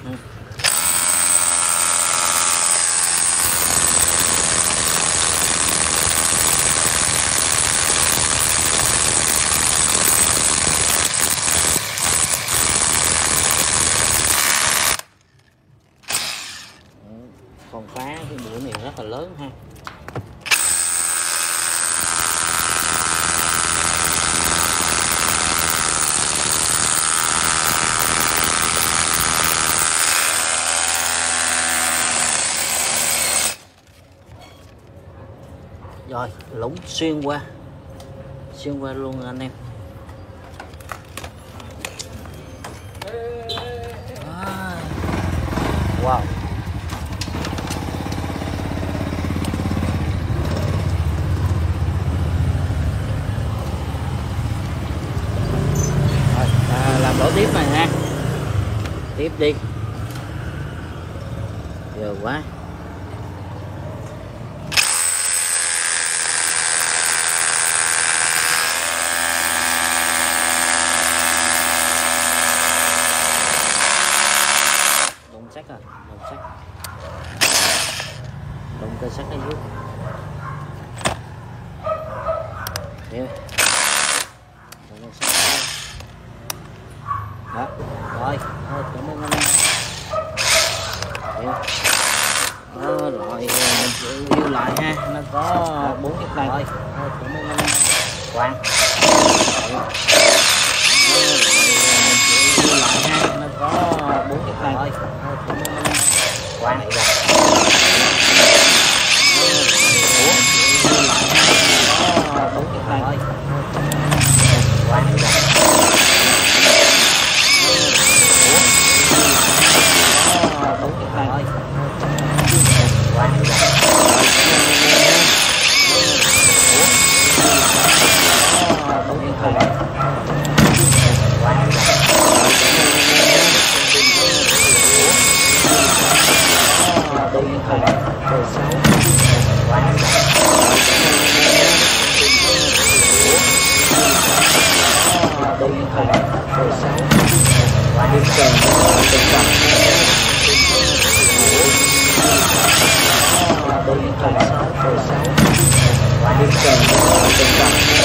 Con phá cái mũi này rất là lớn ha. Rồi lũng xuyên qua luôn anh em. Wow. Làm lỗ tiếp này ha, tiếp đi, giờ quá. Đụng sắt rồi, đụng cây sắt ở dưới. Hiểu. Đó, rồi, cảm ơn anh em. Đó, rồi mình yêu lại ha, nó có 4 chiếc này. Rồi, cảm ơn anh em. Quang. Rồi, mình yêu lại ha, nó có 4 chiếc này. Rồi, cảm ơn anh em. Quang. Yêu lại ha, nó có 4 chiếc này. Rồi, Quang. Đi kèm